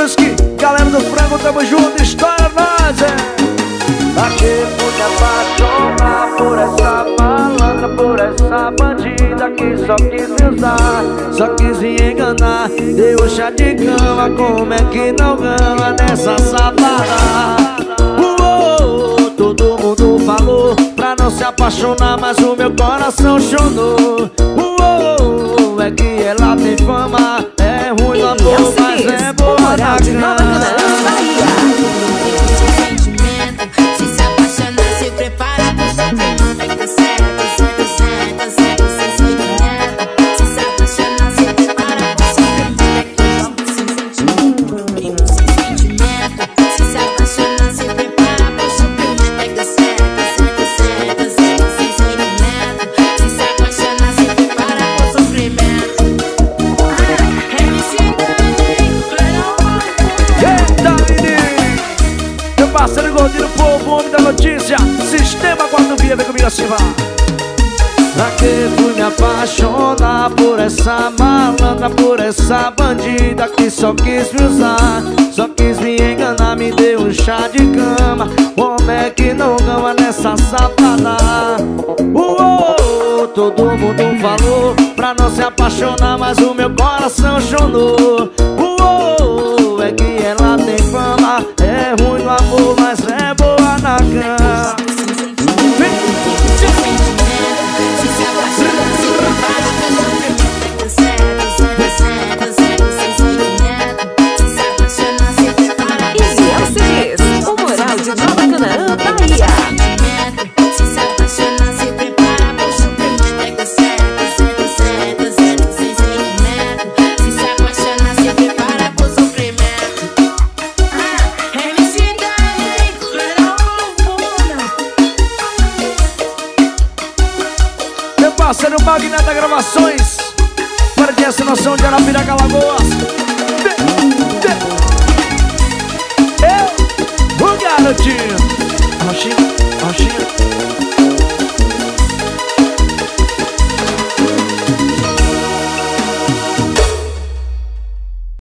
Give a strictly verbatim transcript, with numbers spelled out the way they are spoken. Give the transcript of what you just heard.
Brusque, galera do Frango, tamo junto, estoura nós, é. Aqui por me apaixonar por essa malandra, por essa bandida que só quis me usar, só quis me enganar. Deu chá de cama, como é que não gama nessa safada? Uou, todo mundo falou pra não se apaixonar, mas o meu coração chonou. Uou, é que ela tem fama, é ruim no amor, mas é boa na cama. Parceiro gordinho, povo, homem da notícia, Sistema quatro Via, vem comigo assim, vá. Pra que fui me apaixonar por essa malandra, por essa bandida que só quis me usar, só quis me enganar, me deu um chá de cama. Como é que não gama nessa safada? Uou, todo mundo falou pra não se apaixonar, mas o meu coração chorou. Uou, é que ela tem fama, é ruim no amor, mas é boa na cama. Parceiro Magnata Gravações, para de ensinação de Arapiraca, Alagoas. Eu, o garotinho. Roxinho, roxinho.